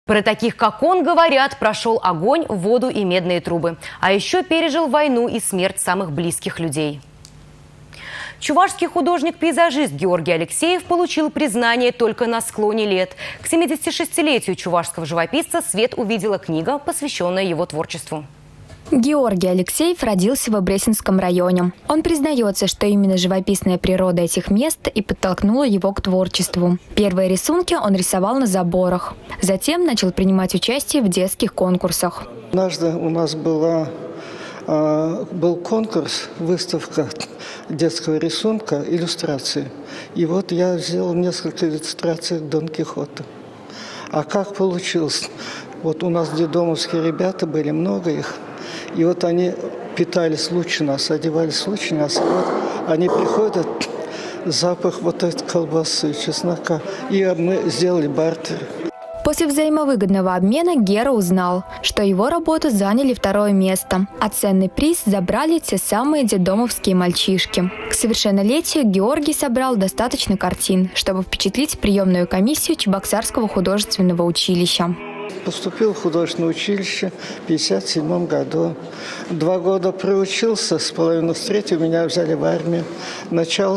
Про таких, как он, говорят, прошел огонь, воду и медные трубы. А еще пережил войну и смерть самых близких людей. Чувашский художник-пейзажист Георгий Алексеев получил признание только на склоне лет. К 76-летию чувашского живописца свет увидела книга, посвященная его творчеству. Георгий Алексеев родился в Обресенском районе. Он признается, что именно живописная природа этих мест и подтолкнула его к творчеству. Первые рисунки он рисовал на заборах. Затем начал принимать участие в детских конкурсах. Однажды у нас был конкурс, выставка детского рисунка, иллюстрации. И вот я сделал несколько иллюстраций Дон Кихота. А как получилось? Вот у нас детдомовские ребята были, много их. И вот они питались лучше нас, одевались лучше нас. И вот они приходят, запах вот этой колбасы, чеснока. И мы сделали бартер. После взаимовыгодного обмена Гера узнал, что его работы заняли второе место, а ценный приз забрали те самые детдомовские мальчишки. К совершеннолетию Георгий собрал достаточно картин, чтобы впечатлить приемную комиссию Чебоксарского художественного училища. Поступил в художественное училище в 1957 году. 2 года проучился, с половиной встретил, меня взяли в армию. Начало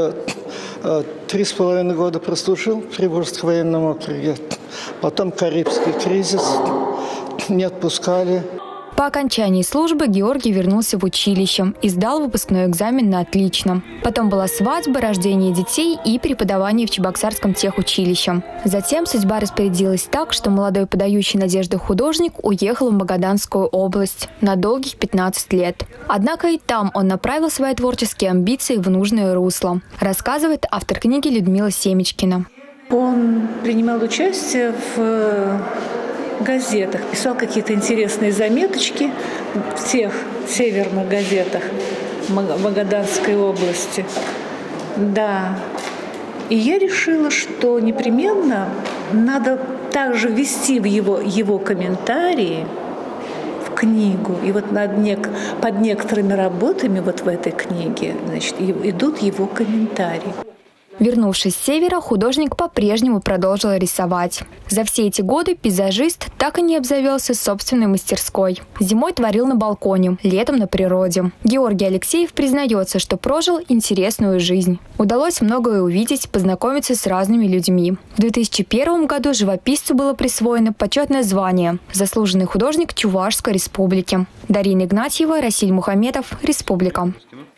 3,5 года прослужил в Приволжском военном округе. Потом Карибский кризис, не отпускали. По окончании службы Георгий вернулся в училище и сдал выпускной экзамен на отлично. Потом была свадьба, рождение детей и преподавание в Чебоксарском техучилище. Затем судьба распорядилась так, что молодой подающий надежды художник уехал в Магаданскую область на долгих 15 лет. Однако и там он направил свои творческие амбиции в нужное русло, рассказывает автор книги Людмила Семечкина. Он принимал участие в газетах, писал какие-то интересные заметочки в тех северных газетах Магаданской области. Да. И я решила, что непременно надо также ввести в его комментарии в книгу. И вот под некоторыми работами вот в этой книге, значит, идут его комментарии. Вернувшись с севера, художник по-прежнему продолжил рисовать. За все эти годы пейзажист так и не обзавелся собственной мастерской. Зимой творил на балконе, летом на природе. Георгий Алексеев признается, что прожил интересную жизнь. Удалось многое увидеть, познакомиться с разными людьми. В 2001 году живописцу было присвоено почетное звание «Заслуженный художник Чувашской республики». Дарина Игнатьева, Расиль Мухаметов, Республика.